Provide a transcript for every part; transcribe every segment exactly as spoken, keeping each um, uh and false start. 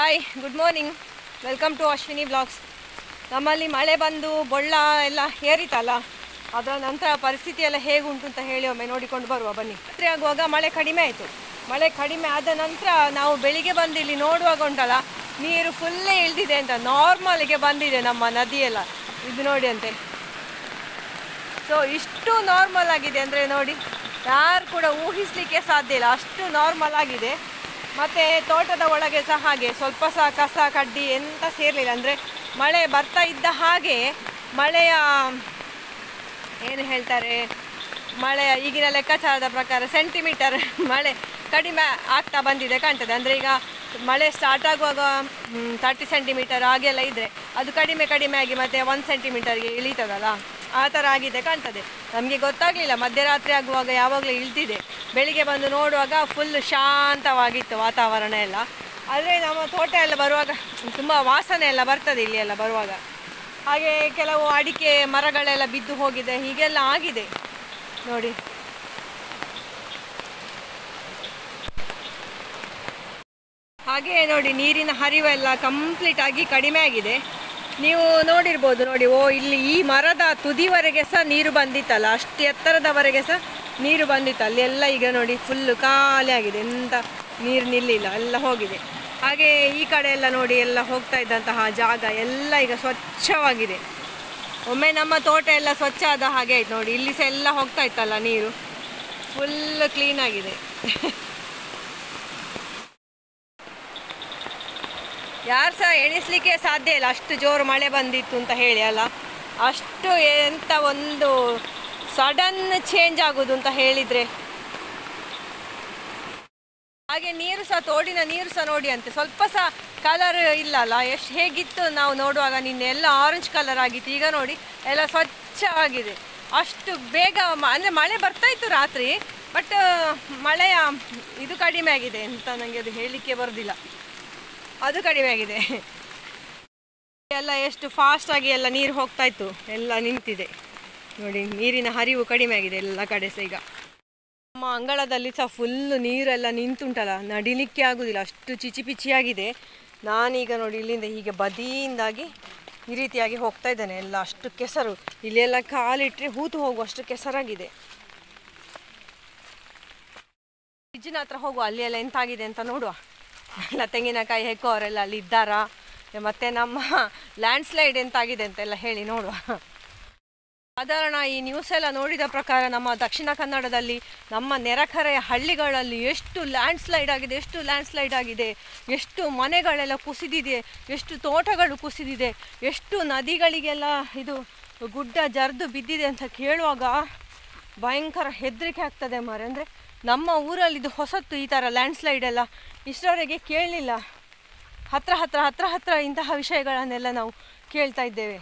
Hi, good morning. Welcome to Ashwini blogs. ನಮ್ಮಲ್ಲಿ ಮಳೆ ಬಂದು ಬೊಳ್ಳ ಎಲ್ಲ ಏರಿತಲ್ಲ, ಅದರ ನಂತರ ಪರಿಸ್ಥಿತಿ ಎಲ್ಲ ಹೇಗುಂಟು ಅಂತ ಹೇಳಿ ಒಮ್ಮೆ ನೋಡಿಕೊಂಡು ಬರುವ ಬನ್ನಿ. ರಾತ್ರಿ ಆಗುವಾಗ ಮಳೆ ಕಡಿಮೆ ಆಯಿತು. ಮಳೆ ಕಡಿಮೆ ಆದ ನಂತರ ನಾವು ಬೆಳಿಗ್ಗೆ ಬಂದು ಇಲ್ಲಿ ನೋಡುವಾಗ ಉಂಟಲ್ಲ, ನೀರು ಫುಲ್ಲೇ ಇಳಿದಿದೆ ಅಂತ, ನಾರ್ಮಲ್ಗೆ ಬಂದಿದೆ ನಮ್ಮ ನದಿಯೆಲ್ಲ. ಇದು ನೋಡಿ ಅಂತೆ. ಸೊ ಇಷ್ಟು ನಾರ್ಮಲ್ ಆಗಿದೆ ಅಂದರೆ ನೋಡಿ, ಯಾರು ಕೂಡ ಊಹಿಸಲಿಕ್ಕೆ ಸಾಧ್ಯ ಇಲ್ಲ, ಅಷ್ಟು ನಾರ್ಮಲ್ ಆಗಿದೆ. ಮತ್ತು ತೋಟದ ಒಳಗೆ ಸಹ ಹಾಗೆ ಸ್ವಲ್ಪ ಸಹ ಕಸ ಕಡ್ಡಿ ಎಂತ ಸೇರಲಿಲ್ಲ. ಅಂದರೆ ಮಳೆ ಬರ್ತಾ ಇದ್ದ ಹಾಗೆ ಮಳೆಯ ಏನು ಹೇಳ್ತಾರೆ, ಮಳೆಯ ಈಗಿನ ಲೆಕ್ಕಾಚಾರದ ಪ್ರಕಾರ ಸೆಂಟಿಮೀಟರ್ ಮಳೆ ಕಡಿಮೆ ಆಗ್ತಾ ಬಂದಿದೆ ಕಾಣ್ತದೆ. ಅಂದರೆ ಈಗ ಮಳೆ ಸ್ಟಾರ್ಟ್ ಆಗುವಾಗ ತರ್ಟಿ ಸೆಂಟಿಮೀಟರ್ ಹಾಗೆಲ್ಲ ಇದ್ದರೆ ಅದು ಕಡಿಮೆ ಕಡಿಮೆ ಆಗಿ ಮತ್ತು ಒಂದು ಸೆಂಟಿಮೀಟರ್ಗೆ ಇಳೀತದಲ್ಲ, ಆ ಥರ ಆಗಿದೆ ಕಾಣ್ತದೆ. ನಮಗೆ ಗೊತ್ತಾಗಲಿಲ್ಲ, ಮಧ್ಯರಾತ್ರಿ ಆಗುವಾಗ ಯಾವಾಗಲೂ ಇಳ್ತಿದೆ. ಬೆಳಿಗ್ಗೆ ಬಂದು ನೋಡುವಾಗ ಫುಲ್ ಶಾಂತವಾಗಿತ್ತು ವಾತಾವರಣ ಎಲ್ಲ. ಆದರೆ ನಮ್ಮ ತೋಟ ಎಲ್ಲ ಬರುವಾಗ ತುಂಬ ವಾಸನೆ ಎಲ್ಲ ಬರ್ತದೆ ಇಲ್ಲಿ ಎಲ್ಲ ಬರುವಾಗ. ಹಾಗೆ ಕೆಲವು ಅಡಿಕೆ ಮರಗಳೆಲ್ಲ ಬಿದ್ದು ಹೋಗಿದೆ, ಹೀಗೆಲ್ಲ ಆಗಿದೆ ನೋಡಿ. ಹಾಗೆ ನೋಡಿ, ನೀರಿನ ಹರಿವೆಲ್ಲ ಕಂಪ್ಲೀಟ್ ಆಗಿ ಕಡಿಮೆ ಆಗಿದೆ. ನೀವು ನೋಡಿರ್ಬೋದು ನೋಡಿ, ಓ ಇಲ್ಲಿ ಈ ಮರದ ತುದಿವರೆಗೆ ಸಹ ನೀರು ಬಂದಿತ್ತಲ್ಲ, ಅಷ್ಟು ಎತ್ತರದವರೆಗೆ ಸಹ ನೀರು ಬಂದಿತ್ತು. ಅಲ್ಲಿ ಎಲ್ಲ ಈಗ ನೋಡಿ ಫುಲ್ಲು ಖಾಲಿ ಆಗಿದೆ, ಎಂತ ನೀರು ನಿಲ್ಲಿಲ್ಲ, ಎಲ್ಲ ಹೋಗಿದೆ. ಹಾಗೆ ಈ ಕಡೆ ಎಲ್ಲ ನೋಡಿ, ಎಲ್ಲ ಹೋಗ್ತಾ ಇದ್ದಂತಹ ಜಾಗ ಎಲ್ಲ ಈಗ ಸ್ವಚ್ಛವಾಗಿದೆ. ಒಮ್ಮೆ ನಮ್ಮ ತೋಟ ಎಲ್ಲ ಸ್ವಚ್ಛ ಆದ ಹಾಗೆ ಆಯ್ತು ನೋಡಿ. ಇಲ್ಲಿ ಸಹ ಎಲ್ಲ ಹೋಗ್ತಾ ಇತ್ತಲ್ಲ ನೀರು, ಫುಲ್ ಕ್ಲೀನ್ ಆಗಿದೆ. ಯಾರು ಸಹ ಎಣಿಸ್ಲಿಕ್ಕೆ ಸಾಧ್ಯ ಇಲ್ಲ ಅಷ್ಟು ಜೋರು ಮಳೆ ಬಂದಿತ್ತು ಅಂತ ಹೇಳಿ ಅಲ್ಲ. ಅಷ್ಟು ಎಂತ ಒಂದು ಸಡನ್ ಚೇಂಜ್ ಆಗೋದು ಅಂತ ಹೇಳಿದರೆ. ಹಾಗೆ ನೀರು ಸಹ, ತೋಡಿನ ನೀರು ಸಹ ನೋಡಿ ಅಂತೆ, ಸ್ವಲ್ಪ ಸಹ ಕಲರ್ ಇಲ್ಲ ಅಲ್ಲ. ಎಷ್ಟು ಹೇಗಿತ್ತು ನಾವು ನೋಡುವಾಗ, ನಿನ್ನೆ ಎಲ್ಲ ಆರೆಂಜ್ ಕಲರ್ ಆಗಿತ್ತು, ಈಗ ನೋಡಿ ಎಲ್ಲ ಸ್ವಚ್ಛವಾಗಿದೆ. ಅಷ್ಟು ಬೇಗ ಅಂದರೆ ಮಳೆ ಬರ್ತಾ ಇತ್ತು ರಾತ್ರಿ, ಬಟ್ ಮಳೆಯ ಇದು ಕಡಿಮೆ ಆಗಿದೆ ಅಂತ ನನಗೆ ಅದು ಹೇಳಲಿಕ್ಕೆ ಬರೋದಿಲ್ಲ, ಅದು ಕಡಿಮೆ ಆಗಿದೆ. ಎಲ್ಲ ಎಷ್ಟು ಫಾಸ್ಟಾಗಿ ಎಲ್ಲ ನೀರು ಹೋಗ್ತಾ ಇತ್ತು, ಎಲ್ಲ ನಿಂತಿದೆ ನೋಡಿ. ನೀರಿನ ಹರಿವು ಕಡಿಮೆ ಆಗಿದೆ ಎಲ್ಲ ಕಡೆ ಸಹ. ಈಗ ನಮ್ಮ ಅಂಗಳದಲ್ಲಿ ಸಹ ಫುಲ್ಲು ನೀರೆಲ್ಲ ನಿಂತುಂಟಲ್ಲ, ನಡಿಲಿಕ್ಕೆ ಆಗೋದಿಲ್ಲ, ಅಷ್ಟು ಚಿಚಿ ಪಿಚಿಯಾಗಿದೆ. ನಾನೀಗ ನೋಡಿ ಇಲ್ಲಿಂದ ಹೀಗೆ ಬದಿಯಿಂದಾಗಿ ಈ ರೀತಿಯಾಗಿ ಹೋಗ್ತಾ ಇದ್ದೇನೆ. ಎಲ್ಲ ಅಷ್ಟು ಕೆಸರು, ಇಲ್ಲೆಲ್ಲ ಕಾಲಿಟ್ಟರೆ ಹೂತು ಹೋಗುವಷ್ಟು ಕೆಸರಾಗಿದೆ. ಫ್ರಿಜ್ಜಿನ ಹತ್ರ ಹೋಗುವ, ಅಲ್ಲಿ ಎಲ್ಲ ಎಂತಾಗಿದೆ ಅಂತ ನೋಡುವ. ಎಲ್ಲ ತೆಂಗಿನಕಾಯಿ ಹೆಕ್ಕೋರೆಲ್ಲ ಅಲ್ಲಿ ಇದ್ದಾರಾ, ಮತ್ತು ನಮ್ಮ ಲ್ಯಾಂಡ್ ಸ್ಲೈಡ್ ಎಂತಾಗಿದೆ ಅಂತೆಲ್ಲ ಹೇಳಿ ನೋಡುವ. ಸಾಧಾರಣ ಈ ನ್ಯೂಸ್ ಎಲ್ಲ ನೋಡಿದ ಪ್ರಕಾರ ನಮ್ಮ ದಕ್ಷಿಣ ಕನ್ನಡದಲ್ಲಿ, ನಮ್ಮ ನೆರೆಕರೆಯ ಹಳ್ಳಿಗಳಲ್ಲಿ ಎಷ್ಟು ಲ್ಯಾಂಡ್ ಸ್ಲೈಡ್ ಆಗಿದೆ, ಎಷ್ಟು ಲ್ಯಾಂಡ್ ಸ್ಲೈಡ್ ಆಗಿದೆ, ಎಷ್ಟು ಮನೆಗಳೆಲ್ಲ ಕುಸಿದಿದೆ, ಎಷ್ಟು ತೋಟಗಳು ಕುಸಿದಿದೆ, ಎಷ್ಟು ನದಿಗಳಿಗೆಲ್ಲ ಇದು ಗುಡ್ಡ ಜರಿದು ಬಿದ್ದಿದೆ ಅಂತ ಕೇಳುವಾಗ ಭಯಂಕರ ಹೆದರಿಕೆ ಆಗ್ತದೆ ಮಾರೆ. ಅಂದರೆ ನಮ್ಮ ಊರಲ್ಲಿ ಇದು ಹೊಸತ್ತು, ಈ ಥರ ಲ್ಯಾಂಡ್ ಸ್ಲೈಡ್ ಎಲ್ಲ ಇಷ್ಟರವರೆಗೆ ಕೇಳಲಿಲ್ಲ. ಹತ್ರ ಹತ್ರ ಹತ್ರ ಹತ್ರ ಇಂತಹ ವಿಷಯಗಳನ್ನೆಲ್ಲ ನಾವು ಕೇಳ್ತಾ ಇದ್ದೇವೆ.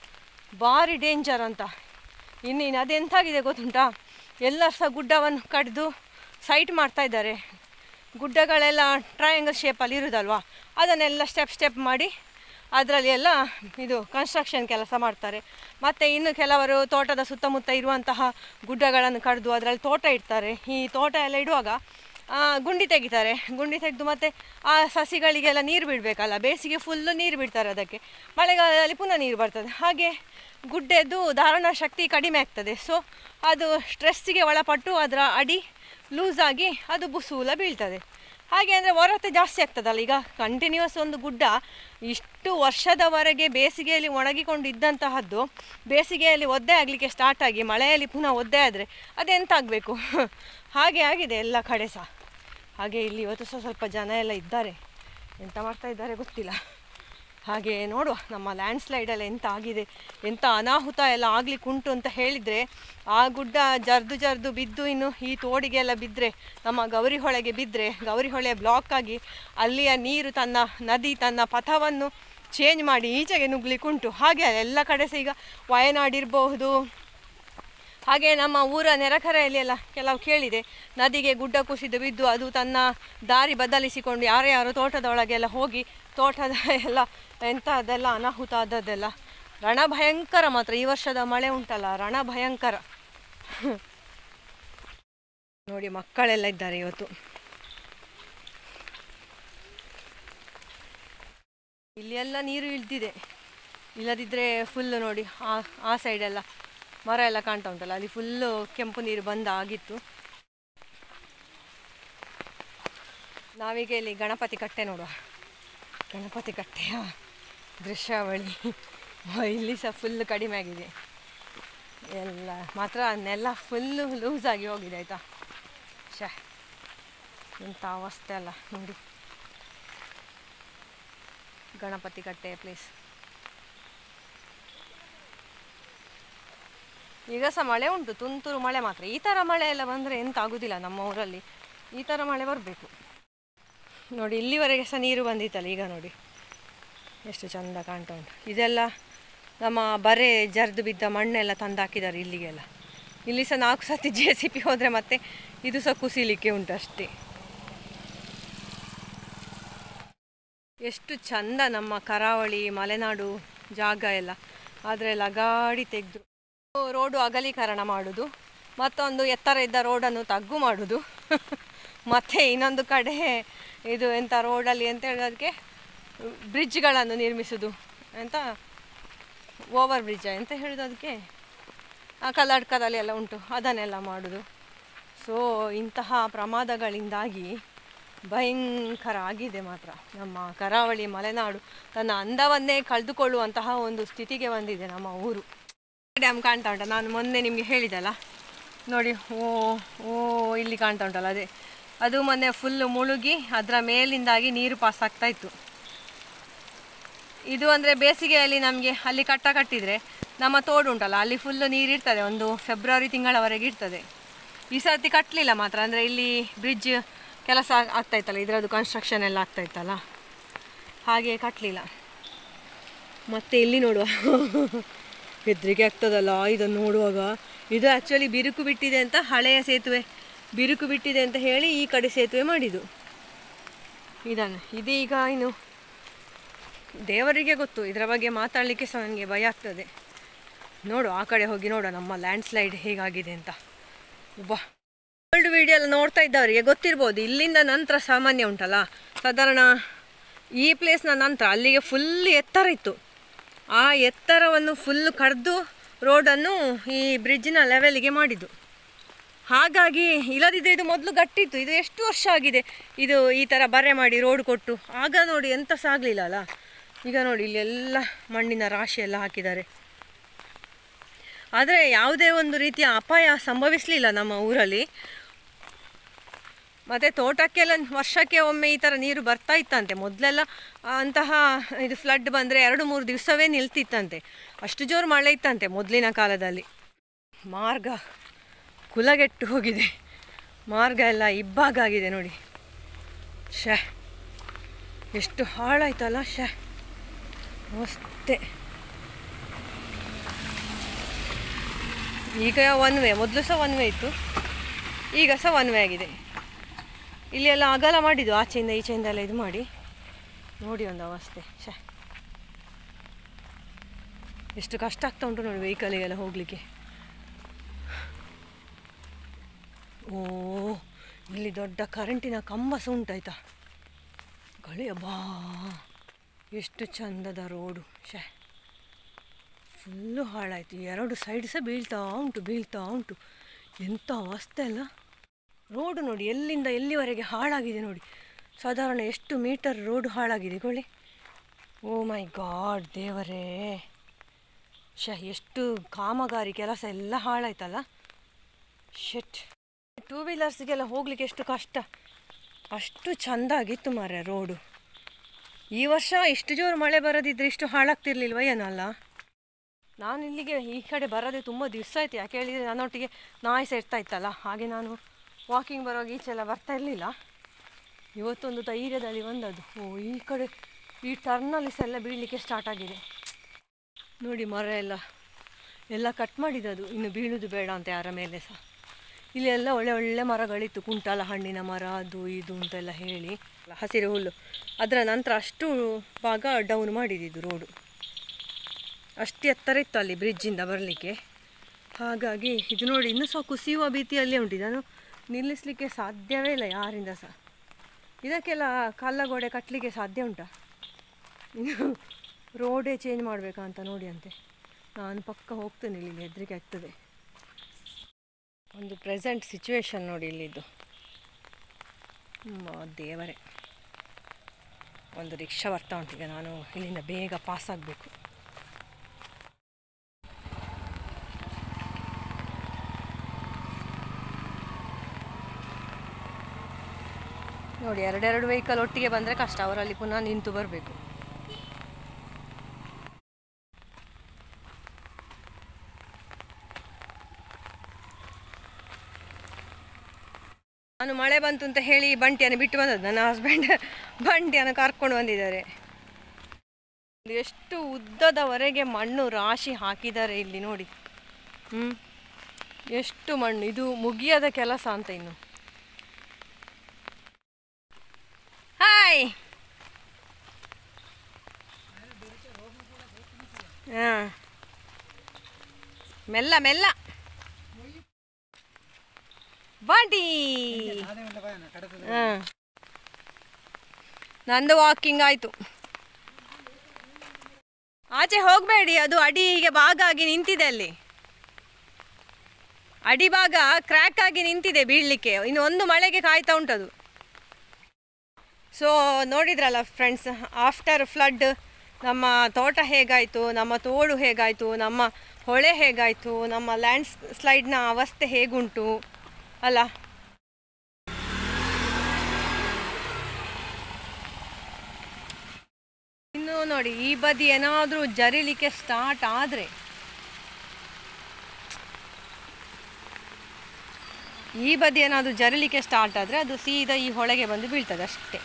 ಭಾರಿ ಡೇಂಜರ್ ಅಂತ. ಇನ್ನೇನು ಅದೆಂತಾಗಿದೆ ಗೊತ್ತುಂಟಾ, ಎಲ್ಲ ಸಹ ಗುಡ್ಡವನ್ನು ಕಡಿದು ಸೈಟ್ ಮಾಡ್ತಾ ಇದ್ದಾರೆ. ಗುಡ್ಡಗಳೆಲ್ಲ ಟ್ರಯಾಂಗಲ್ ಶೇಪಲ್ಲಿ ಇರೋದಲ್ವ, ಅದನ್ನೆಲ್ಲ ಸ್ಟೆಪ್ ಸ್ಟೆಪ್ ಮಾಡಿ ಅದರಲ್ಲಿ ಎಲ್ಲ ಇದು ಕನ್ಸ್ಟ್ರಕ್ಷನ್ ಕೆಲಸ ಮಾಡ್ತಾರೆ. ಮತ್ತು ಇನ್ನು ಕೆಲವರು ತೋಟದ ಸುತ್ತಮುತ್ತ ಇರುವಂತಹ ಗುಡ್ಡಗಳನ್ನು ಕಡಿದು ಅದರಲ್ಲಿ ತೋಟ ಇಡ್ತಾರೆ. ಈ ತೋಟ ಎಲ್ಲ ಇಡುವಾಗ ಗುಂಡಿ ತೆಗಿತಾರೆ, ಗುಂಡಿ ತೆಗೆದು ಮತ್ತು ಆ ಸಸಿಗಳಿಗೆಲ್ಲ ನೀರು ಬಿಡಬೇಕಲ್ಲ, ಬೇಸಿಗೆ ಫುಲ್ಲು ನೀರು ಬಿಡ್ತಾರೆ ಅದಕ್ಕೆ, ಮಳೆಗಾಲದಲ್ಲಿ ಪುನಃ ನೀರು ಬರ್ತದೆ. ಹಾಗೆ ಗುಡ್ಡೆದ್ದು ಧಾರಣ ಶಕ್ತಿ ಕಡಿಮೆ ಆಗ್ತದೆ. ಸೊ ಅದು ಸ್ಟ್ರೆಸ್ಸಿಗೆ ಒಳಪಟ್ಟು ಅದರ ಅಡಿ ಲೂಸಾಗಿ ಅದು ಬುಸೂಲ ಬೀಳ್ತದೆ. ಹಾಗೆ ಅಂದರೆ ಒರತೆ ಜಾಸ್ತಿ ಆಗ್ತದಲ್ಲ. ಈಗ ಕಂಟಿನ್ಯೂಸ್ ಒಂದು ಗುಡ್ಡ ಇಷ್ಟು ವರ್ಷದವರೆಗೆ ಬೇಸಿಗೆಯಲ್ಲಿ ಒಣಗಿಕೊಂಡು ಇದ್ದಂತಹದ್ದು ಬೇಸಿಗೆಯಲ್ಲಿ ಒದ್ದೆ ಆಗಲಿಕ್ಕೆ ಸ್ಟಾರ್ಟ್ ಆಗಿ ಮಳೆಯಲ್ಲಿ ಪುನಃ ಒದ್ದೆ ಆದರೆ ಅದೆಂತಾಗಬೇಕು, ಹಾಗೆ ಆಗಿದೆ ಎಲ್ಲ ಕಡೆ ಸಹ. ಹಾಗೆ ಇಲ್ಲಿ ಇವತ್ತು ಸಹ ಸ್ವಲ್ಪ ಜನ ಎಲ್ಲ ಇದ್ದಾರೆ, ಎಂತ ಮಾಡ್ತಾ ಇದ್ದಾರೆ ಗೊತ್ತಿಲ್ಲ. ಹಾಗೆ ನೋಡುವ, ನಮ್ಮ ಲ್ಯಾಂಡ್ ಸ್ಲೈಡಲ್ಲಿ ಎಂತ ಆಗಿದೆ, ಎಂಥ ಅನಾಹುತ ಎಲ್ಲ ಆಗ್ಲಿಕ್ಕೆ ಉಂಟು ಅಂತ ಹೇಳಿದರೆ, ಆ ಗುಡ್ಡ ಜರ್ದು ಜರ್ದು ಬಿದ್ದು ಇನ್ನು ಈ ತೋಡಿಗೆಲ್ಲ ಬಿದ್ದರೆ, ನಮ್ಮ ಗೌರಿ ಹೊಳೆಗೆ ಬಿದ್ದರೆ, ಗೌರಿ ಹೊಳೆ ಬ್ಲಾಕ್ ಆಗಿ ಅಲ್ಲಿಯ ನೀರು ತನ್ನ ನದಿ ತನ್ನ ಪಥವನ್ನು ಚೇಂಜ್ ಮಾಡಿ ಈಚೆಗೆ ನುಗ್ಲಿಕ್ಕೆ ಉಂಟು. ಹಾಗೆ ಎಲ್ಲ ಕಡೆ ಸಹ ಈಗ ವಯನಾಡಿರಬಹುದು, ಹಾಗೆ ನಮ್ಮ ಊರ ನೆರೆಕರೆಯಲ್ಲಿ ಎಲ್ಲ ಕೆಲವು ಕೇಳಿದೆ, ನದಿಗೆ ಗುಡ್ಡ ಕುಸಿದು ಬಿದ್ದು ಅದು ತನ್ನ ದಾರಿ ಬದಲಿಸಿಕೊಂಡು ಯಾರು ಯಾರು ತೋಟದ ಒಳಗೆಲ್ಲ ಹೋಗಿ ತೋಟದ ಎಲ್ಲ ಎಂಥ ಅದೆಲ್ಲ ಅನಾಹುತ ಆದದ್ದೆಲ್ಲ. ರಣ ಭಯಂಕರ ಮಾತ್ರ ಈ ವರ್ಷದ ಮಳೆ ಉಂಟಲ್ಲ, ರಣ ಭಯಂಕರ. ನೋಡಿ ಮಕ್ಕಳೆಲ್ಲ ಇದ್ದಾರೆ ಇವತ್ತು. ಇಲ್ಲಿ ಎಲ್ಲ ನೀರು ಇಳ್ದಿದೆ, ಇಲ್ಲದಿದ್ದರೆ ಫುಲ್ಲು ನೋಡಿ ಆ ಆ ಸೈಡೆಲ್ಲ ಮರ ಎಲ್ಲ ಕಾಣ್ತಾ ಉಂಟಲ್ಲ, ಅಲ್ಲಿ ಫುಲ್ಲು ಕೆಂಪು ನೀರು ಬಂದ ಆಗಿತ್ತು. ನಾವೀಗ ಇಲ್ಲಿ ಗಣಪತಿ ಕಟ್ಟೆ ನೋಡುವ, ಗಣಪತಿ ಕಟ್ಟೆಯ ದೃಶ್ಯಾವಳಿ. ಇಲ್ಲಿ ಸಹ ಫುಲ್ಲು ಕಡಿಮೆ ಆಗಿದೆ ಎಲ್ಲ, ಮಾತ್ರ ನೆಲ ಫುಲ್ಲು ಲೂಸಾಗಿ ಹೋಗಿದೆ ಆಯಿತಾ. ಶೇ ಎಂಥ ಅವಸ್ಥೆ ಅಲ್ಲ ನೋಡಿ. ಗಣಪತಿ ಕಟ್ಟೆಯ ಪ್ಲೇಸ್. ಈಗ ಸಹ ಮಳೆ ಉಂಟು, ತುಂತುರು ಮಳೆ ಮಾತ್ರ. ಈ ಥರ ಮಳೆ ಎಲ್ಲ ಬಂದರೆ ಎಂತ ಆಗೋದಿಲ್ಲ ನಮ್ಮ ಊರಲ್ಲಿ, ಈ ಥರ ಮಳೆ ಬರಬೇಕು ನೋಡಿ. ಇಲ್ಲಿವರೆಗೆ ಸಹ ನೀರು ಬಂದಿತ್ತಲ್ಲ, ಈಗ ನೋಡಿ ಎಷ್ಟು ಚಂದ ಕಾಣ್ತಾ ಉಂಟು. ಇದೆಲ್ಲ ನಮ್ಮ ಬರೆ ಜರ್ದು ಬಿದ್ದ ಮಣ್ಣೆಲ್ಲ ತಂದು ಹಾಕಿದ್ದಾರೆ ಇಲ್ಲಿಗೆಲ್ಲ. ಇಲ್ಲಿ ಸಹ ನಾಲ್ಕು ಸತಿ ಜೆ ಸಿ ಪಿ ಹೋದರೆ ಮತ್ತೆ ಇದು ಸಹ ಕುಸಿಲಿಕ್ಕೆ ಉಂಟು ಅಷ್ಟೇ. ಎಷ್ಟು ಚಂದ ನಮ್ಮ ಕರಾವಳಿ ಮಲೆನಾಡು ಜಾಗ ಎಲ್ಲ, ಆದರೆ ಎಲ್ಲ ಗಾಡಿ ತೆಗೆದು ರೋಡು ಅಗಲೀಕರಣ ಮಾಡೋದು, ಮತ್ತೊಂದು ಎತ್ತರ ಇದ್ದ ರೋಡನ್ನು ತಗ್ಗು ಮಾಡೋದು, ಮತ್ತು ಇನ್ನೊಂದು ಕಡೆ ಇದು ಎಂಥ ರೋಡಲ್ಲಿ ಅಂತ ಹೇಳೋದಕ್ಕೆ ಬ್ರಿಡ್ಜ್ಗಳನ್ನು ನಿರ್ಮಿಸೋದು, ಎಂತ ಓವರ್ ಬ್ರಿಡ್ಜ್ ಅಂತ ಹೇಳೋದು, ಅದಕ್ಕೆ ಆ ಕಲ್ಲಡ್ಕದಲ್ಲಿ ಎಲ್ಲ ಉಂಟು ಅದನ್ನೆಲ್ಲ ಮಾಡೋದು. ಸೊ ಇಂತಹ ಪ್ರಮಾದಗಳಿಂದಾಗಿ ಭಯಂಕರ ಆಗಿದೆ ಮಾತ್ರ. ನಮ್ಮ ಕರಾವಳಿ ಮಲೆನಾಡು ತನ್ನ ಅಂದವನ್ನೇ ಕಳೆದುಕೊಳ್ಳುವಂತಹ ಒಂದು ಸ್ಥಿತಿಗೆ ಬಂದಿದೆ ನಮ್ಮ ಊರು. ಡ್ಯಾಮ್ ಕಾಣ್ತಾ ಉಂಟ, ನಾನು ಮೊನ್ನೆ ನಿಮಗೆ ಹೇಳಿದಲ್ಲ ನೋಡಿ, ಓ ಓ ಇಲ್ಲಿ ಕಾಣ್ತಾ ಉಂಟಲ್ಲ, ಅದೇ ಅದು ಮೊನ್ನೆ ಫುಲ್ಲು ಮುಳುಗಿ ಅದರ ಮೇಲಿಂದಾಗಿ ನೀರು ಪಾಸ್ ಆಗ್ತಾ ಇತ್ತು. ಇದು ಅಂದರೆ ಬೇಸಿಗೆಯಲ್ಲಿ ನಮಗೆ ಅಲ್ಲಿ ಕಟ್ಟ ಕಟ್ಟಿದರೆ ನಮ್ಮ ತೋಡು ಉಂಟಲ್ಲ ಅಲ್ಲಿ ಫುಲ್ಲು ನೀರಿರ್ತದೆ, ಒಂದು ಫೆಬ್ರವರಿ ತಿಂಗಳವರೆಗೆ ಇರ್ತದೆ. ಈ ಸರ್ತಿ ಕಟ್ಟಲಿಲ್ಲ ಮಾತ್ರ, ಅಂದರೆ ಇಲ್ಲಿ ಬ್ರಿಡ್ಜ್ ಕೆಲಸ ಆಗ್ತಾಯಿತ್ತಲ್ಲ, ಇದರದ್ದು ಕನ್ಸ್ಟ್ರಕ್ಷನ್ ಎಲ್ಲ ಆಗ್ತಾಯಿತ್ತಲ್ಲ, ಹಾಗೆ ಕಟ್ಟಲಿಲ್ಲ. ಮತ್ತು ಇಲ್ಲಿ ನೋಡುವ ಹೆದರಿಕೆ ಆಗ್ತದಲ್ಲ ಇದನ್ನು ನೋಡುವಾಗ. ಇದು ಆ್ಯಕ್ಚುಲಿ ಬಿರುಕು ಬಿಟ್ಟಿದೆ ಅಂತ, ಹಳೆಯ ಸೇತುವೆ ಬಿರುಕು ಬಿಟ್ಟಿದೆ ಅಂತ ಹೇಳಿ ಈ ಕಡೆ ಸೇತುವೆ ಮಾಡಿದ್ದು ಇದನ್ನು. ಇದೀಗ ಇನ್ನು ದೇವರಿಗೆ ಗೊತ್ತು, ಇದರ ಬಗ್ಗೆ ಮಾತಾಡಲಿಕ್ಕೆ ಸಹ ನನಗೆ ಭಯ ಆಗ್ತದೆ. ನೋಡು ಆ ಕಡೆ ಹೋಗಿ ನೋಡು ನಮ್ಮ ಲ್ಯಾಂಡ್ ಸ್ಲೈಡ್ ಹೇಗಾಗಿದೆ ಅಂತ. ಒಬ್ಬ ಓಲ್ಡ್ ವಿಡಿಯೋ ಎಲ್ಲ ನೋಡ್ತಾ ಇದ್ದವರಿಗೆ ಗೊತ್ತಿರ್ಬೋದು, ಇಲ್ಲಿಂದ ನಂತರ ಸಾಮಾನ್ಯ ಉಂಟಲ್ಲ, ಸಾಧಾರಣ ಈ ಪ್ಲೇಸ್ನ ನಂತರ ಅಲ್ಲಿಗೆ ಫುಲ್ ಎತ್ತರ ಇತ್ತು. ಆ ಎತ್ತರವನ್ನು ಫುಲ್ಲು ಕಡ್ದು ರೋಡನ್ನು ಈ ಬ್ರಿಡ್ಜಿನ ಲೆವೆಲ್ಗೆ ಮಾಡಿದ್ದು. ಹಾಗಾಗಿ ಇಲ್ಲದಿದ್ದರೆ ಇದು ಮೊದಲು ಗಟ್ಟಿತ್ತು. ಇದು ಎಷ್ಟು ವರ್ಷ ಆಗಿದೆ ಇದು ಈ ಥರ ಬರೆ ಮಾಡಿ ರೋಡ್ ಕೊಟ್ಟು, ಆಗ ನೋಡಿ ಎಂತ ಸಹ ಆಗಲಿಲ್ಲ ಅಲ್ಲ. ಈಗ ನೋಡಿ ಇಲ್ಲೆಲ್ಲ ಮಣ್ಣಿನ ರಾಶಿ ಎಲ್ಲ ಹಾಕಿದ್ದಾರೆ, ಆದರೆ ಯಾವುದೇ ಒಂದು ರೀತಿಯ ಅಪಾಯ ಸಂಭವಿಸಲಿಲ್ಲ ನಮ್ಮ ಊರಲ್ಲಿ. ಮತ್ತು ತೋಟಕ್ಕೆಲ್ಲ ವರ್ಷಕ್ಕೆ ಒಮ್ಮೆ ಈ ಥರ ನೀರು ಬರ್ತಾ ಇತ್ತಂತೆ. ಮೊದಲೆಲ್ಲ ಅಂತಹ ಇದು ಫ್ಲಡ್ ಬಂದರೆ ಎರಡು ಮೂರು ದಿವಸವೇ ನಿಲ್ತಿತ್ತಂತೆ, ಅಷ್ಟು ಜೋರು ಮಳೆ ಇತ್ತಂತೆ ಮೊದಲಿನ ಕಾಲದಲ್ಲಿ. ಮಾರ್ಗ ಕುಲಗೆಟ್ಟು ಹೋಗಿದೆ, ಮಾರ್ಗ ಎಲ್ಲ ಇಬ್ಬಾಗಾಗಿದೆ ನೋಡಿ. ಶೇ ಎಷ್ಟು ಹಾಳಾಯ್ತಲ್ಲ, ಶೇ ಮಸ್ತೆ. ಈಗ ಒನ್ ವೇ, ಮೊದಲು ಸಹ ಒನ್ ವೇ ಇತ್ತು, ಈಗ ಸಹ ಒನ್ ವೇ ಆಗಿದೆ. ಇಲ್ಲಿ ಎಲ್ಲ ಅಗಲ ಮಾಡಿದ್ದು, ಆಚೆಯಿಂದ ಈಚೆಯಿಂದ ಎಲ್ಲ ಇದು ಮಾಡಿ ನೋಡಿ ಒಂದು ಅವಸ್ಥೆ. ಶೇ ಎಷ್ಟು ಕಷ್ಟ ಆಗ್ತಾ ಉಂಟು ನೋಡಿ ವೆಹಿಕಲಿಗೆಲ್ಲ ಹೋಗಲಿಕ್ಕೆ. ಓ ಇಲ್ಲಿ ದೊಡ್ಡ ಕರೆಂಟಿನ ಕಂಬ ಸಹ ಉಂಟಾಯ್ತಾ, ಗಳಿಯ ಬಾ ಎಷ್ಟು ಚಂದದ ರೋಡು. ಶೇ ಫುಲ್ಲು ಹಾಳಾಯಿತು, ಎರಡು ಸೈಡ್ ಸಹ ಬೀಳ್ತಾ ಉಂಟು ಬೀಳ್ತಾ ಉಂಟು ಎಂಥ ಅವಸ್ಥೆ ಅಲ್ಲ. ರೋಡು ನೋಡಿ ಎಲ್ಲಿಂದ ಎಲ್ಲಿವರೆಗೆ ಹಾಳಾಗಿದೆ ನೋಡಿ, ಸಾಧಾರಣ ಎಷ್ಟು ಮೀಟರ್ ರೋಡು ಹಾಳಾಗಿದೆ ಗೊಳಿ. ಓ ಮೈ ಗಾಡ್ ದೇವರೇ, ಶೇ ಎಷ್ಟು ಕಾಮಗಾರಿ ಕೆಲಸ ಎಲ್ಲ ಹಾಳಾಯ್ತಲ್ಲ. ಶೆಟ್ ಟೂ ವೀಲರ್ಸ್ಗೆಲ್ಲ ಹೋಗಲಿಕ್ಕೆ ಎಷ್ಟು ಕಷ್ಟ, ಅಷ್ಟು ಚೆಂದಾಗಿತ್ತು ಮಾರ್ರೆ ರೋಡು. ಈ ವರ್ಷ ಇಷ್ಟು ಜೋರು ಮಳೆ ಬರೋದಿದ್ರೆ ಇಷ್ಟು ಹಾಳಾಗ್ತಿರ್ಲಿಲ್ವ ಏನಲ್ಲ. ನಾನು ಇಲ್ಲಿಗೆ ಈ ಕಡೆ ಬರೋದೇ ತುಂಬ ದಿವಸ ಆಯ್ತು, ಯಾಕೆ ಹೇಳಿದರೆ ನನ್ನೊಟ್ಟಿಗೆ ನಾಯಿ ಸಹ ಇರ್ತಾ ಇತ್ತಲ್ಲ, ಹಾಗೆ ನಾನು ವಾಕಿಂಗ್ ಬರುವಾಗ ಈಚೆಲ್ಲ ಬರ್ತಾ ಇರಲಿಲ್ಲ. ಇವತ್ತೊಂದು ಧೈರ್ಯದಲ್ಲಿ ಬಂದದ್ದು. ಓ ಈ ಕಡೆ ಈ ಟರ್ನಲ್ಲಿ ಸಹ ಎಲ್ಲ ಬೀಳಲಿಕ್ಕೆ ಸ್ಟಾರ್ಟ್ ಆಗಿದೆ ನೋಡಿ. ಮರ ಎಲ್ಲ ಎಲ್ಲ ಕಟ್ ಮಾಡಿದ್ದದು, ಇನ್ನು ಬೀಳುವುದು ಬೇಡ ಅಂತ ಯಾರ ಮೇಲೆ ಸಹ. ಇಲ್ಲಿ ಎಲ್ಲ ಒಳ್ಳೆ ಒಳ್ಳೆ ಮರಗಳಿತ್ತು, ಕುಂಟಾಲ ಹಣ್ಣಿನ ಮರ ಅದು ಇದು ಅಂತೆಲ್ಲ ಹೇಳಿ, ಹಸಿರು ಹುಲ್ಲು. ಅದರ ನಂತರ ಅಷ್ಟು ಭಾಗ ಡೌನ್ ಮಾಡಿದ್ದು ರೋಡು, ಅಷ್ಟು ಎತ್ತರ ಇತ್ತು ಅಲ್ಲಿ ಬ್ರಿಡ್ಜಿಂದ ಬರಲಿಕ್ಕೆ. ಹಾಗಾಗಿ ಇದು ನೋಡಿ ಇನ್ನೂ ಸಹ ಕುಸಿಯುವ ಭೀತಿಯಲ್ಲೇ ಉಂಟು, ಇದನ್ನು ನಿಲ್ಲಿಸಲಿಕ್ಕೆ ಸಾಧ್ಯವೇ ಇಲ್ಲ ಯಾರಿಂದ ಸಹ. ಇದಕ್ಕೆಲ್ಲ ಕಲ್ಲಗೋಡೆ ಕಟ್ಟಲಿಕ್ಕೆ ಸಾಧ್ಯ ಉಂಟಾ? ರೋಡೇ ಚೇಂಜ್ ಮಾಡಬೇಕಂತ ನೋಡಿ ಅಂತೆ. ನಾನು ಪಕ್ಕ ಹೋಗ್ತೇನೆ, ಇಲ್ಲಿ ಹೆದರಿಕೆ ಆಗ್ತದೆ. ಒಂದು ಪ್ರೆಸೆಂಟ್ ಸಿಚುವೇಶನ್ ನೋಡಿ ಇಲ್ಲಿದ್ದು. ದೇವರೇ, ಒಂದು ರಿಕ್ಷಾ ಬರ್ತಾ ಉಂಟೀಗ. ನಾನು ಇಲ್ಲಿಂದ ಬೇಗ ಪಾಸ್ ಆಗಬೇಕು. ನೋಡಿ, ಎರಡೆರಡು ವೆಹಿಕಲ್ ಒಟ್ಟಿಗೆ ಬಂದರೆ ಕಷ್ಟ, ಅವರಲ್ಲಿ ಪುನಃ ನಿಂತು ಬರಬೇಕು. ನಾನು ಮಳೆ ಬಂತು ಅಂತ ಹೇಳಿ ಬಂಟಿಯನ್ನು ಬಿಟ್ಟು ಬಂದದ್ದು. ನನ್ನ ಹಸ್ಬೆಂಡ್ ಬಂಟಿಯನ್ನು ಕರ್ಕೊಂಡು ಬಂದಿದ್ದಾರೆ. ಎಷ್ಟು ಉದ್ದದವರೆಗೆ ಮಣ್ಣು ರಾಶಿ ಹಾಕಿದ್ದಾರೆ ಇಲ್ಲಿ ನೋಡಿ. ಹ್ಞೂ, ಎಷ್ಟು ಮಣ್ಣು. ಇದು ಮುಗಿಯದ ಕೆಲಸ ಅಂತ ಇನ್ನು. ಹಾಯ್. ಹಾಂ, ಮೆಲ್ಲ ಮೆಲ್ಲ ಬಾಂಟಿ. ಹಾಂ, ನಂದು ವಾಕಿಂಗ್ ಆಯಿತು. ಆಚೆ ಹೋಗಬೇಡಿ, ಅದು ಅಡಿಗೆ ಭಾಗ ಆಗಿ ನಿಂತಿದೆ. ಅಲ್ಲಿ ಅಡಿ ಭಾಗ ಕ್ರ್ಯಾಕ್ ಆಗಿ ನಿಂತಿದೆ, ಬೀಳಲಿಕ್ಕೆ. ಇನ್ನು ಒಂದು ಮಳೆಗೆ ಕಾಯ್ತಾ ಉಂಟದು. ಸೊ ನೋಡಿದ್ರಲ್ಲ ಫ್ರೆಂಡ್ಸ್, ಆಫ್ಟರ್ ಫ್ಲಡ್ ನಮ್ಮ ತೋಟ ಹೇಗಾಯಿತು, ನಮ್ಮ ತೋಡು ಹೇಗಾಯಿತು, ನಮ್ಮ ಹೊಳೆ ಹೇಗಾಯಿತು, ನಮ್ಮ ಲ್ಯಾಂಡ್ ಸ್ಲೈಡ್ನ ಅವಸ್ಥೆ ಹೇಗುಂಟು ಅಲ್ಲ. ಇನ್ನು ನೋಡಿ, ಈ ಬದಿ ಏನಾದರೂ ಜರಿಲಿಕ್ಕೆ ಸ್ಟಾರ್ಟ್ ಆದರೆ, ಈ ಬದಿ ಏನಾದರೂ ಜರಿಲಿಕ್ಕೆ ಸ್ಟಾರ್ಟ್ ಆದರೆ ಅದು ಸೀದಾ ಈ ಹೊಳೆಗೆ ಬಂದು ಬೀಳ್ತದೆ ಅಷ್ಟೇ.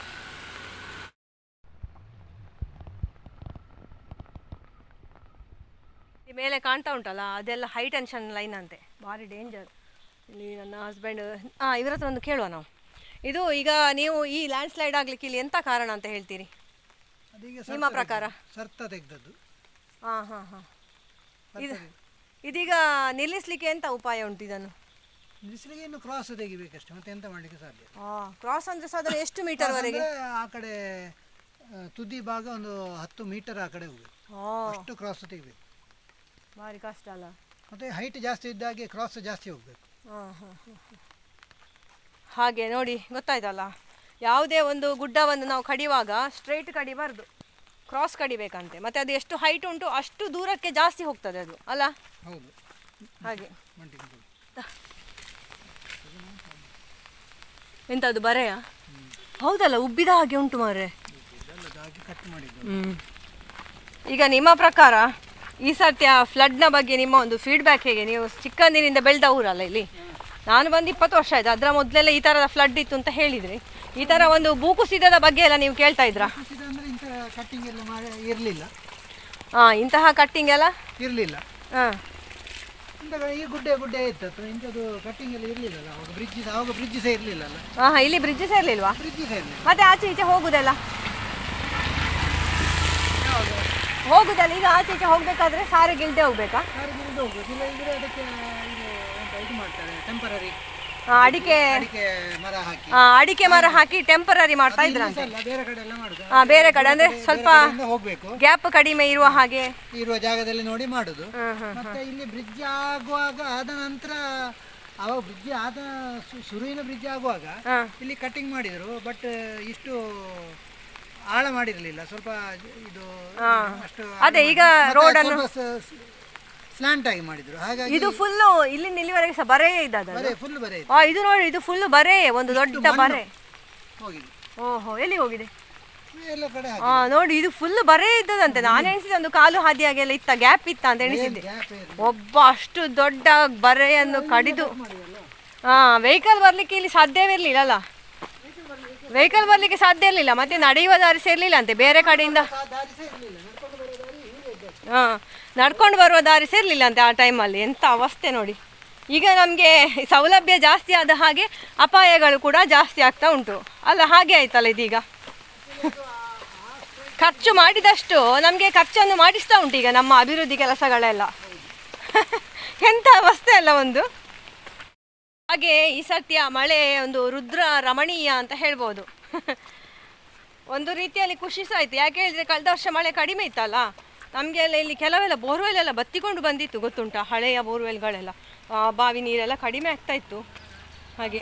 ಮೇಲೆ ಕಾಣ್ತಾ ಉಂಟಲ್ಲ, ಅದೆಲ್ಲ ಹೈ ಟೆನ್ಷನ್ ಲೈನ್ ಅಂತೆ, ಭಾರಿ ಡೇಂಜರ್. ಇಲ್ಲಿ ನನ್ನ ಹಸ್ಬೆಂಡ್, ಹಾಂ, ಇವರ ಹತ್ರ ಒಂದು ಕೇಳುವ ನಾವು. ಇದು ಈಗ ನೀವು ಈ ಲ್ಯಾಂಡ್ ಸ್ಲೈಡ್ ಆಗಲಿಕ್ಕೆ ಇಲ್ಲಿ ಎಂಥ ಕಾರಣ ಅಂತ ಹೇಳ್ತೀರಿ ನಿಮ್ಮ ಪ್ರಕಾರ? ಸರ್ತ ತೆಗೆದದ್ದು. ಹಾಂ ಹಾಂ ಹಾಂ. ಇದು ಇದೀಗ ನಿಲ್ಲಿಸಲಿಕ್ಕೆ ಎಂಥ ಉಪಾಯ ಉಂಟು ಇದನ್ನು? ನಿಲ್ಲಿಸಲಿಕ್ಕೆ ಇನ್ನು ಕ್ರಾಸ್ ತೆಗಿಬೇಕಷ್ಟೇ, ಮತ್ತೆ ಎಂತ ಮಾಡಲಿಕ್ಕೆ ಸಾಧ್ಯ. ಹಾಂ, ಕ್ರಾಸ್ ಅಂದರೆ ಸಾಧಾರಣ ಎಷ್ಟು ಮೀಟರ್ವರೆಗೆ? ಆ ಕಡೆ ತುದಿ ಭಾಗ ಒಂದು ಹತ್ತು ಮೀಟರ್ ಆ ಕಡೆ ಹೋಗ್ಬೇಕು, ಅಷ್ಟು ಕ್ರಾಸ್ ತೆಗಿಬೇಕು. ಭಾರಿ ಕಷ್ಟ ಅಲ್ಲ. ಮತ್ತೆ ಹೈಟ್ ಜಾಸ್ತಿ ಇದ್ದಾಗೆ ಕ್ರಾಸ್ ಜಾಸ್ತಿ ಹೋಗ್ಬೇಕು. ಹಾಂ ಹಾಂ ಹಾಂ. ಹಾಗೆ ನೋಡಿ, ಗೊತ್ತಾಯ್ತಲ್ಲ, ಯಾವುದೇ ಒಂದು ಗುಡ್ಡವನ್ನು ನಾವು ಕಡಿಯುವಾಗ ಸ್ಟ್ರೈಟ್ ಕಡಿಬಾರ್ದು, ಕ್ರಾಸ್ ಕಡಿಬೇಕಂತೆ. ಮತ್ತು ಅದು ಎಷ್ಟು ಹೈಟ್ ಉಂಟು ಅಷ್ಟು ದೂರಕ್ಕೆ ಜಾಸ್ತಿ ಹೋಗ್ತದೆ ಅದು ಅಲ್ಲ. ಹೌದು, ಹಾಗೆ. ಎಂಥದ್ದು ಬರೆಯ? ಹೌದಲ್ಲ, ಉಬ್ಬಿದ ಹಾಗೆ ಉಂಟು ಮಾರ್ರೆ. ಹ್ಞೂ. ಈಗ ನಿಮ್ಮ ಪ್ರಕಾರ ಈ ಸರ್ತಿಯ ಫ್ಲಡ್ನ ಬಗ್ಗೆ ನಿಮ್ಮ ಒಂದು ಫೀಡ್ಬ್ಯಾಕ್ ಹೇಗೆ? ನೀವು ಚಿಕ್ಕಂದಿನಿಂದ ಬೆಳೆದ ಊರಲ್ಲ ಇಲ್ಲಿ. ನಾನು ಬಂದು ಇಪ್ಪತ್ತು ವರ್ಷ ಆಯಿತು. ಅದರ ಮೊದಲೆಲ್ಲ ಈ ಥರದ ಫ್ಲಡ್ ಇತ್ತು ಅಂತ ಹೇಳಿದ್ರಿ. ಈ ಥರ ಒಂದು ಭೂಕುಸಿತದ ಬಗ್ಗೆ ಎಲ್ಲ ನೀವು ಕೇಳ್ತಾ ಇದ್ರಾ? ಕಟ್ಟಿಂಗ್ ಎಲ್ಲ ಇರಲಿಲ್ಲ. ಹಾಂ, ಇಂತಹ ಕಟ್ಟಿಂಗ್ ಎಲ್ಲ ಇರಲಿಲ್ಲ. ಹಾಂ, ಈ ಗುಡ್ಡೆ ಗುಡ್ಡೆ ಇತ್ತು, ಇಂಥದ್ದು ಕಟ್ಟಿಂಗ್ ಎಲ್ಲ ಇರಲಿಲ್ಲ. ಅವಾಗ ಬ್ರಿಡ್ಜ್, ಅವಾಗ ಬ್ರಿಡ್ಜ್ ಸಹ ಇರಲಿಲ್ಲ. ಹಾಂ ಹಾಂ, ಇಲ್ಲಿ ಬ್ರಿಡ್ಜ್ ಸಹ ಇರಲಿಲ್ವಾ? ಬ್ರಿಡ್ಜ್ ಸಹ ಇರಲಿಲ್ಲ. ಮತ್ತೆ ಆಚೆ ಈಚೆ ಹೋಗುದಲ್ಲ ಹೋಗುದಲ್ಲ ಈಗ ಆಚೆ ಈಚೆ ಹೋಗ್ಬೇಕಾದ್ರೆ ಸಾರಿಗೆ ಇಲ್ಲದೆ ಹೋಗ್ಬೇಕಾ? ಸಾರಿಗೆ ಹೋಗ್ಬೇಕು, ಇಲ್ಲ ಇದ್ರೆ ಅದಕ್ಕೆ ಇದು ಮಾಡ್ತಾರೆ, ಟೆಂಪರರಿ ಅಡಿಕೆ ಅಡಿಕೆ ಮರ ಹಾಕಿ ಅಡಿಕೆ ಮರ ಹಾಕಿ ಟೆಂಪರರಿ ಮಾಡ್ತಾ ಇದ್ರಂತೆ. ಬೇರೆ ಕಡೆ ಎಲ್ಲ ಮಾಡುದು. ಹಾಂ, ಬೇರೆ ಕಡೆ ಅಂದ್ರೆ ಸ್ವಲ್ಪ ಹೋಗ್ಬೇಕು, ಗ್ಯಾಪ್ ಕಡಿಮೆ ಇರುವ ಹಾಗೆ ಇರುವ ಜಾಗದಲ್ಲಿ ನೋಡಿ ಮಾಡುದು. ಮತ್ತೆ ಇಲ್ಲಿ ಬ್ರಿಡ್ಜ್ ಆಗುವಾಗ ಆದ ನಂತರ, ಅವಾಗ ಬ್ರಿಡ್ಜ್ ಆದ ಶುರುವಿನ ಬ್ರಿಡ್ಜ್ ಆಗುವಾಗ ಇಲ್ಲಿ ಕಟ್ಟಿಂಗ್ ಮಾಡಿದ್ರು. ಬಟ್ ಇಷ್ಟು ಆಳ ಮಾಡಿರಲಿಲ್ಲ, ಸ್ವಲ್ಪ ಇದು ಅಷ್ಟು. ಅದೇ ಈಗ ರೋಡ್ ಅನ್ನು ಸ್ಲಾಂಟ್ ಆಗಿ ಮಾಡಿದ್ರು. ಹಾಗಾಗಿ ಇದು ಫುಲ್ ಇಲ್ಲಿಂದ ಇಲ್ಲಿವರೆಗೆ ಸಹ ಬರೇ ಇದ್ದದ್ದು. ಫುಲ್ ಬರೇ. ಇದು ನೋಡಿ, ಇದು ಫುಲ್ ಬರೇ, ಒಂದು ದೊಡ್ಡ ಬರೇ ಹೋಗಿದೆ. ಓಹೋ, ಎಲ್ಲಿ ಹೋಗಿದೆ? ಎಲ್ಲ ಕಡೆ. ಹಾ, ನೋಡಿ, ಇದು ಫುಲ್ ಬರೇ ಇದ್ದದಂತೆ. ನಾನು ಎಣಿಸಿದೆ ಒಂದು ಕಾಲು ಹಾದಿಯಾಗೆಲ್ಲ ಇತ್ತ, ಗ್ಯಾಪ್ ಇತ್ತ ಅಂತ ಎಣಿಸಿದ್ದೆ. ಒಬ್ಬ ಅಷ್ಟು ದೊಡ್ಡ ಬರೆಯನ್ನು ಕಡಿದು, ಹಾ, ವೆಹಿಕಲ್ ಬರ್ಲಿಕ್ಕೆ ಇಲ್ಲಿ ಸಾಧ್ಯವಿರಲಿಲ್ಲ ಅಲ್ಲ. ವೆಹಿಕಲ್ ಬರ್ಲಿಕ್ಕೆ ಸಾಧ್ಯ ಇರಲಿಲ್ಲ, ಮತ್ತೆ ನಡೆಯುವ ದಾರಿ ಸೇರ್ಲಿಲ್ಲ ಅಂತೆ ಬೇರೆ ಕಡೆಯಿಂದ. ಹಾಂ, ನಡ್ಕೊಂಡು ಬರುವ ದಾರಿ ಸೇರ್ಲಿಲ್ಲ ಅಂತೆ ಆ ಟೈಮಲ್ಲಿ. ಎಂಥ ಅವಸ್ಥೆ ನೋಡಿ. ಈಗ ನಮಗೆ ಸೌಲಭ್ಯ ಜಾಸ್ತಿ ಆದ ಹಾಗೆ ಅಪಾಯಗಳು ಕೂಡ ಜಾಸ್ತಿ ಆಗ್ತಾ ಉಂಟು ಅಲ್ಲ. ಹಾಗೆ ಆಯ್ತಲ್ಲ ಇದೀಗ. ಖರ್ಚು ಮಾಡಿದಷ್ಟು ನಮಗೆ ಖರ್ಚನ್ನು ಮಾಡಿಸ್ತಾ ಉಂಟು ಈಗ ನಮ್ಮ ಅಭಿವೃದ್ಧಿ ಕೆಲಸಗಳೆಲ್ಲ. ಎಂಥ ಅವಸ್ಥೆ ಅಲ್ಲ ಒಂದು. ಹಾಗೆ ಈ ಸತ್ಯ ಮಳೆ ಒಂದು ರುದ್ರ ರಮಣೀಯ ಅಂತ ಹೇಳ್ಬೋದು. ಒಂದು ರೀತಿಯಲ್ಲಿ ಖುಷಿ ಸಹ ಆಯಿತು. ಯಾಕೆ ಹೇಳಿದರೆ ಕಳೆದ ವರ್ಷ ಮಳೆ ಕಡಿಮೆ ಇತ್ತಲ್ಲ, ನಮಗೆಲ್ಲ ಇಲ್ಲಿ ಕೆಲವೆಲ್ಲ ಬೋರ್ವೆಲ್ ಎಲ್ಲ ಬತ್ತಿಕೊಂಡು ಬಂದಿತ್ತು ಗೊತ್ತುಂಟ, ಹಳೆಯ ಬೋರ್ವೆಲ್ಗಳೆಲ್ಲ ಬಾವಿ ನೀರೆಲ್ಲ ಕಡಿಮೆ ಆಗ್ತಾ ಇತ್ತು. ಹಾಗೆ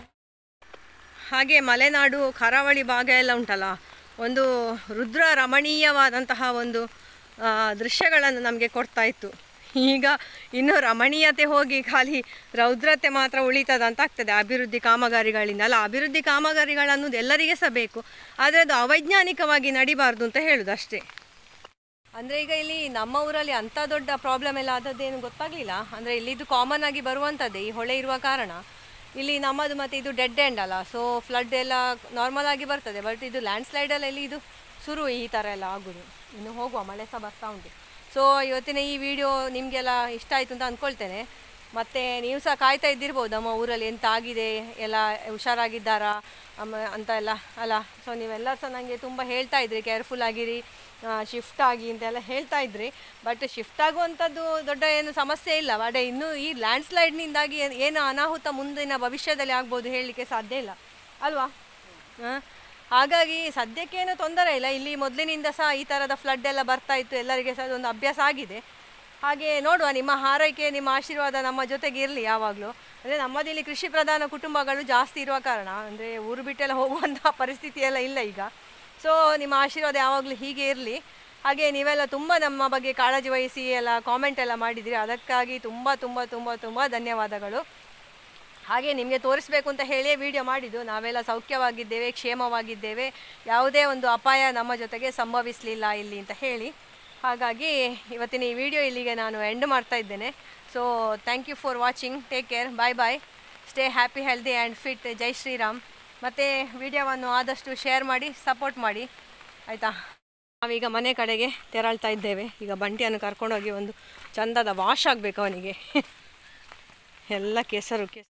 ಹಾಗೆ ಮಲೆನಾಡು ಕರಾವಳಿ ಭಾಗ ಎಲ್ಲ ಉಂಟಲ್ಲ, ಒಂದು ರುದ್ರ ರಮಣೀಯವಾದಂತಹ ಒಂದು ದೃಶ್ಯಗಳನ್ನು ನಮಗೆ ಕೊಡ್ತಾ ಇತ್ತು. ಈಗ ಇನ್ನೂ ರಮಣೀಯತೆ ಹೋಗಿ ಖಾಲಿ ರೌದ್ರತೆ ಮಾತ್ರ ಉಳಿತದ ಅಂತ ಆಗ್ತದೆ ಅಭಿವೃದ್ಧಿ ಕಾಮಗಾರಿಗಳಿಂದ. ಅಲ್ಲ, ಅಭಿವೃದ್ಧಿ ಕಾಮಗಾರಿಗಳನ್ನೋದು ಎಲ್ಲರಿಗೆ ಸಹ ಬೇಕು, ಆದರೆ ಅದು ಅವೈಜ್ಞಾನಿಕವಾಗಿ ನಡಿಬಾರ್ದು ಅಂತ ಹೇಳೋದು ಅಷ್ಟೇ. ಅಂದರೆ ಈಗ ಇಲ್ಲಿ ನಮ್ಮ ಊರಲ್ಲಿ ಅಂಥ ದೊಡ್ಡ ಪ್ರಾಬ್ಲಮ್ ಎಲ್ಲ ಆದದ್ದೇನು ಗೊತ್ತಾಗಲಿಲ್ಲ. ಅಂದರೆ ಇಲ್ಲಿದು ಕಾಮನ್ ಆಗಿ ಬರುವಂಥದ್ದೇ, ಈ ಹೊಳೆ ಇರುವ ಕಾರಣ. ಇಲ್ಲಿ ನಮ್ಮದು ಮತ್ತು ಇದು ಡೆಡ್ ಎಂಡ್ ಅಲ್ಲ, ಸೊ ಫ್ಲಡ್ ಎಲ್ಲ ನಾರ್ಮಲ್ ಆಗಿ ಬರ್ತದೆ. ಬಟ್ ಇದು ಲ್ಯಾಂಡ್ ಸ್ಲೈಡಲ್ಲಿ ಇದು ಶುರು ಈ ಥರ ಎಲ್ಲ ಆಗೋದು. ಇನ್ನು ಹೋಗುವ, ಮಳೆ ಸಹ ಬರ್ತಾ ಉಂಟು. ಸೊ ಇವತ್ತಿನ ಈ ವಿಡಿಯೋ ನಿಮಗೆಲ್ಲ ಇಷ್ಟ ಆಯಿತು ಅಂತ ಅಂದ್ಕೊಳ್ತೇನೆ. ಮತ್ತು ನೀವು ಸಹ ಕಾಯ್ತಾ ಇದ್ದಿರ್ಬೋದು ನಮ್ಮ ಊರಲ್ಲಿ ಎಂತ ಆಗಿದೆ, ಎಲ್ಲ ಹುಷಾರಾಗಿದ್ದಾರಾ ಅಮ್ಮ ಅಂತ ಎಲ್ಲ ಅಲ್ಲ. ಸೊ ನೀವೆಲ್ಲ ಸಹ ನನಗೆ ತುಂಬ ಹೇಳ್ತಾ ಇದ್ರಿ, ಕೇರ್ಫುಲ್ ಆಗಿರಿ, ಶಿಫ್ಟ್ ಆಗಿ ಅಂತೆಲ್ಲ ಹೇಳ್ತಾ ಇದ್ರಿ. ಬಟ್ ಶಿಫ್ಟ್ ಆಗುವಂಥದ್ದು ದೊಡ್ಡ ಏನು ಸಮಸ್ಯೆ ಇಲ್ಲ. ಬಟ್ ಇನ್ನೂ ಈ ಲ್ಯಾಂಡ್ ಸ್ಲೈಡ್ನಿಂದಾಗಿ ಏನು ಅನಾಹುತ ಮುಂದಿನ ಭವಿಷ್ಯದಲ್ಲಿ ಆಗ್ಬೋದು ಹೇಳಲಿಕ್ಕೆ ಸಾಧ್ಯ ಇಲ್ಲ ಅಲ್ವಾ. ಹಾಂ, ಹಾಗಾಗಿ ಸದ್ಯಕ್ಕೇನು ತೊಂದರೆ ಇಲ್ಲ. ಇಲ್ಲಿ ಮೊದಲಿನಿಂದ ಸಹ ಈ ಥರದ ಫ್ಲಡ್ ಎಲ್ಲ ಬರ್ತಾ ಇತ್ತು, ಎಲ್ಲರಿಗೆ ಸಹ ಒಂದು ಅಭ್ಯಾಸ ಆಗಿದೆ. ಹಾಗೆ ನೋಡುವ, ನಿಮ್ಮ ಹಾರೈಕೆ ನಿಮ್ಮ ಆಶೀರ್ವಾದ ನಮ್ಮ ಜೊತೆಗೆ ಇರಲಿ ಯಾವಾಗಲೂ. ಅಂದರೆ ನಮ್ಮದಿಲ್ಲಿ ಕೃಷಿ ಪ್ರಧಾನ ಕುಟುಂಬಗಳು ಜಾಸ್ತಿ ಇರುವ ಕಾರಣ, ಅಂದರೆ ಊರು ಬಿಟ್ಟೆಲ್ಲ ಹೋಗುವಂತಹ ಪರಿಸ್ಥಿತಿ ಎಲ್ಲ ಇಲ್ಲ ಈಗ. ಸೊ ನಿಮ್ಮ ಆಶೀರ್ವಾದ ಯಾವಾಗಲೂ ಹೀಗೆ ಇರಲಿ. ಹಾಗೆ ನೀವೆಲ್ಲ ತುಂಬ ನಮ್ಮ ಬಗ್ಗೆ ಕಾಳಜಿ ವಹಿಸಿ ಎಲ್ಲ ಕಾಮೆಂಟ್ ಎಲ್ಲ ಮಾಡಿದಿರಿ, ಅದಕ್ಕಾಗಿ ತುಂಬ ತುಂಬ ತುಂಬ ತುಂಬ ಧನ್ಯವಾದಗಳು. ಹಾಗೆ ನಿಮಗೆ ತೋರಿಸ್ಬೇಕು ಅಂತ ಹೇಳಿಯೇ ವಿಡಿಯೋ ಮಾಡಿದ್ದು. ನಾವೆಲ್ಲ ಸೌಖ್ಯವಾಗಿದ್ದೇವೆ, ಕ್ಷೇಮವಾಗಿದ್ದೇವೆ, ಯಾವುದೇ ಒಂದು ಅಪಾಯ ನಮ್ಮ ಜೊತೆಗೆ ಸಂಭವಿಸಲಿಲ್ಲ ಇಲ್ಲಿ ಅಂತ ಹೇಳಿ. ಹಾಗಾಗಿ ಇವತ್ತಿನ ಈ ವಿಡಿಯೋ ಇಲ್ಲಿಗೆ ನಾನು ಎಂಡ್ ಮಾಡ್ತಾ ಇದ್ದೇನೆ. So thank you for watching, take care, bye bye, stay happy, healthy and fit. ಜೈ ಶ್ರೀರಾಮ್. ಮತ್ತು ವಿಡಿಯೋವನ್ನು ಆದಷ್ಟು ಶೇರ್ ಮಾಡಿ, ಸಪೋರ್ಟ್ ಮಾಡಿ, ಆಯಿತಾ. ನಾವೀಗ ಮನೆ ಕಡೆಗೆ ತೆರಳ್ತಾ ಇದ್ದೇವೆ. ಈಗ ಬಂಟಿಯನ್ನು ಕರ್ಕೊಂಡೋಗಿ ಒಂದು ಚಂದದ ವಾಶ್ ಆಗಬೇಕು ಅವನಿಗೆ. ಎಲ್ಲ ಕೆಸರು ಕೆಸರು